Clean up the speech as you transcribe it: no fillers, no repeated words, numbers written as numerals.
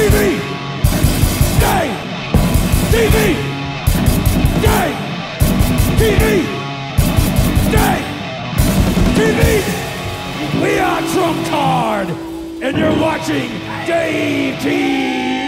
TV! Dave! TV! Dave! TV! Dave! TV! We are Trumpcard, and you're watching Dave TV!